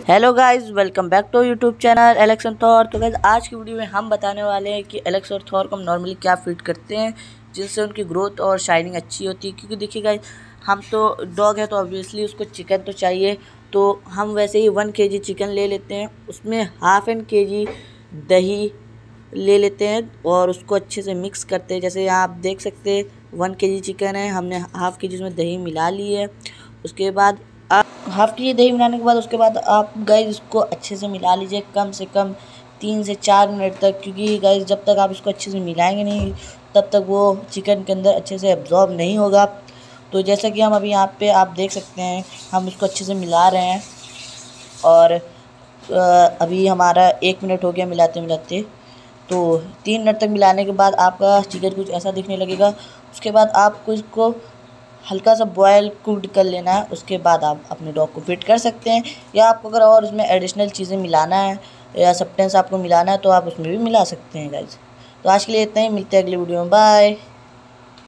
Hello guys, welcome back to YouTube channel Alex and Thor. तो guys आज की video में हम बताने वाले हैं कि एलेक्स और थॉर को हम नॉर्मली क्या फीड करते हैं जिससे उनकी ग्रोथ और शाइनिंग अच्छी होती है। क्योंकि देखिए गाइस, हम तो डॉग है तो ऑब्वियसली उसको चिकन तो चाहिए, तो हम वैसे ही 1 kg चिकन ले लेते हैं, उसमें हाफ एन kg दही ले लेते हैं और उसको अच्छे से मिक्स करते हैं। जैसे यहाँ आप देख सकते हैं 1 kg चिकन है, हमने हाफ kg उसमें दही मिला ली है। उसके बाद आप हाफ kg दही मिलाने के बाद उसके बाद आप गाइस इसको अच्छे से मिला लीजिए, कम से कम 3 से 4 मिनट तक। क्योंकि गाइस जब तक आप इसको अच्छे से मिलाएंगे नहीं तब तक वो चिकन के अंदर अच्छे से एब्जॉर्ब नहीं होगा। तो जैसा कि हम अभी यहाँ पे आप देख सकते हैं, हम इसको अच्छे से मिला रहे हैं और अभी हमारा 1 मिनट हो गया मिलाते मिलाते। तो 3 मिनट तक मिलाने के बाद आपका चिकन कुछ ऐसा दिखने लगेगा। उसके बाद आपको इसको हल्का सा बॉयल कुक्ड कर लेना है। उसके बाद आप अपने डॉग को फीड कर सकते हैं, या आपको अगर और उसमें एडिशनल चीज़ें मिलाना है या सब्सटेंस आपको मिलाना है तो आप उसमें भी मिला सकते हैं गाइस। तो आज के लिए इतना ही, मिलते हैं अगली वीडियो में, बाय।